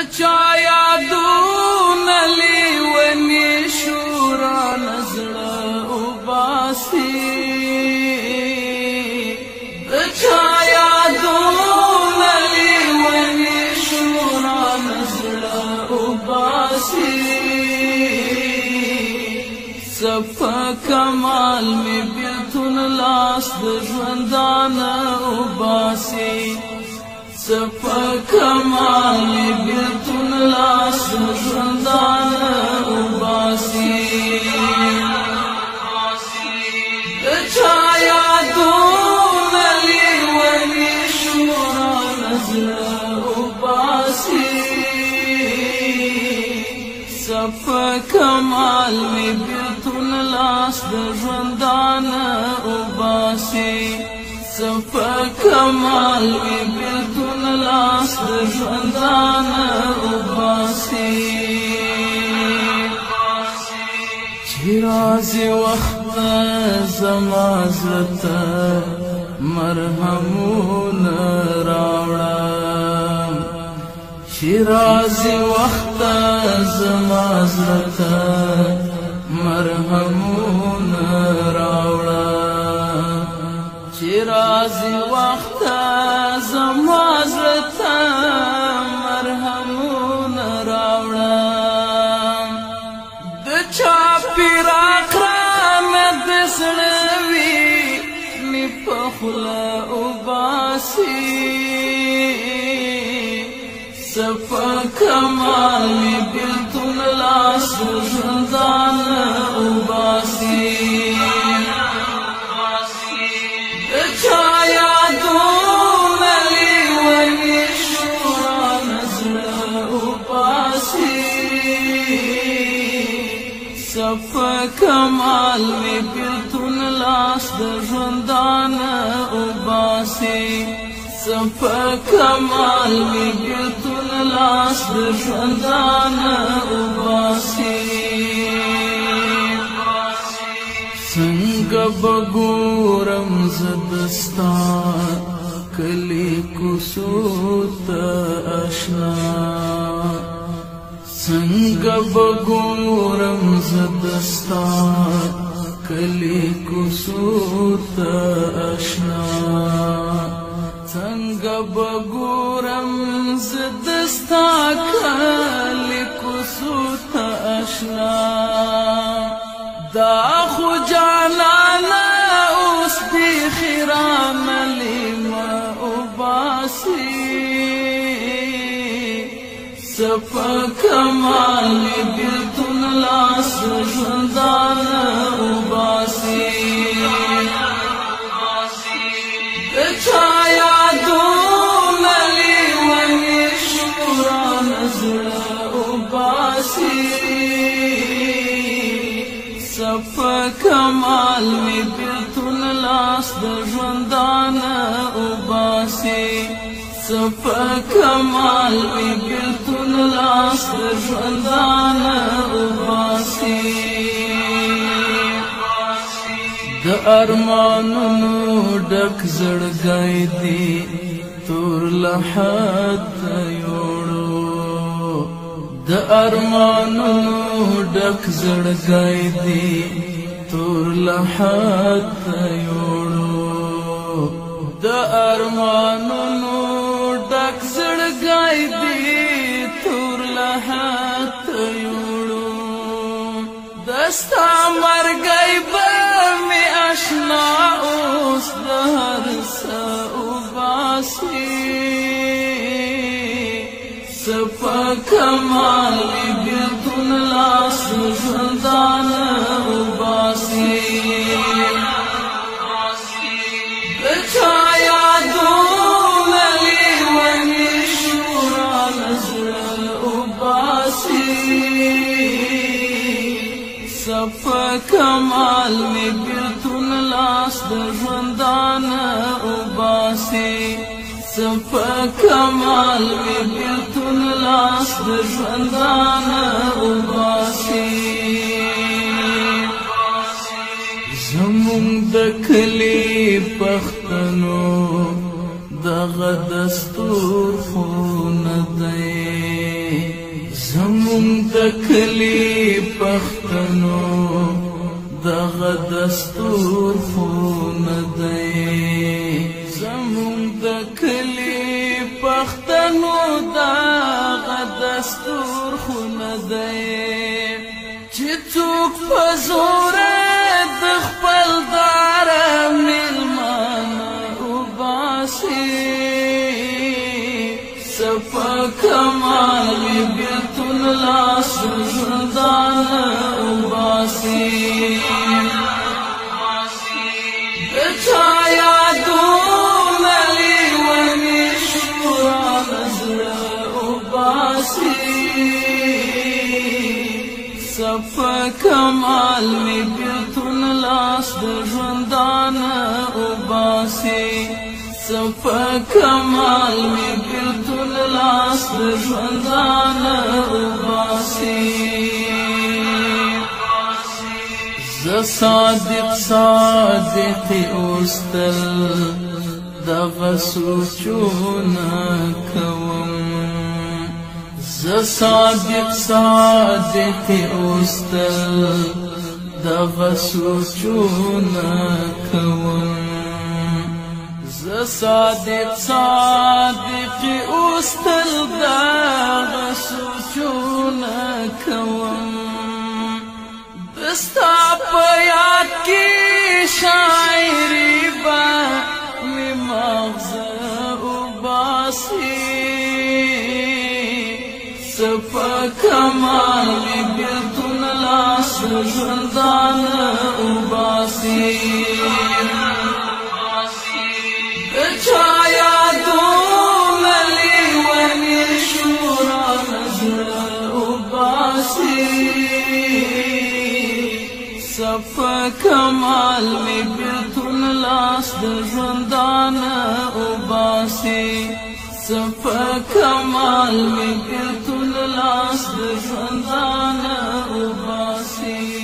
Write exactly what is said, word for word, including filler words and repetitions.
Cha Yaduna Lewane She nazla ubasi Cha Yaduna Lewane She nazla ubasi Safa kamal mein biltun last jwandana ubasi Safa kamal mein biltun last jwandana ubasi Cha Yaduna Lewane She nazla ubasi Safa kamal mein biltun last jwandana ubasi Safa kamal mein biltun last jwandana ubasi Chirazi waqt zamazata marhamun rawda Chirazi waqt zamazata marhamun rawda Chirazi waqt zamazata marhamun rawda Khula ubasi Safa kamal mein biltun last jwandana ubasi Cha Yaduna Lewane She nazla ubasi Safa kamal mein biltun last jwandana ubasi Safa kamal mein biltun last jwandana ubasi Sanga baguram zadasta kali kusuta ashna Sanga baguram zadasta kali kusuta ashna Sanga baguram zadasta kali kusuta ashna Da khujanana us bi khiram lima ubasi Safa kamal mein biltun last jwandana ubasi Cha Yaduna Lewane She nazla ubasi Safa kamal mein biltun last jwandana ubasi Safa kamal mein biltun last jwandana ubasi Da armanunu dak zड़gai di tur lahat yodo Da armanunu dak zड़gai di tur lahat yodo Da armanunu dak zड़gai di tur lahat yodo Dasta mar gai ashna us dahar sa ubasi Safa kamal mein biltun last jwandana ubasi Cha Yaduna Lewane She nazla ubasi Safa kamal mein biltun last jwandana ubasi Safa kamal mein biltun last jwandana ubasi Zamung dakli pakhtano دغه دستور خو نه دی زمون دکلی پختنو دغه دستور خون دی زمون دکلی پختنو دغه دستور خون دی چې څوک په زور د خپل دار میلمانه وباسي صفا کمال بیتون لاس زندان وباسي چا یادونه لیونی شورا نظر وباسي صفا کمال می بیتون لاس زندان وباسي صفا کمال می بیتون لاس زندان وباسي ز صادق صادق اوستل دغه سوچونه کوم ز صادق صادق اوستل دغه سوچونه کوم ز صادق صادق اوستل دغه سوچونه کوم دستا په یاد کې شاعري با می مغز وباسي صفا کمال بیتون لاس زندان وباسي چا یادونه لیونی شورا نظر وباسي صفا کمال می بیتون لاس زندان وباسي صفا کمال می بیتون لاس زندان وباسي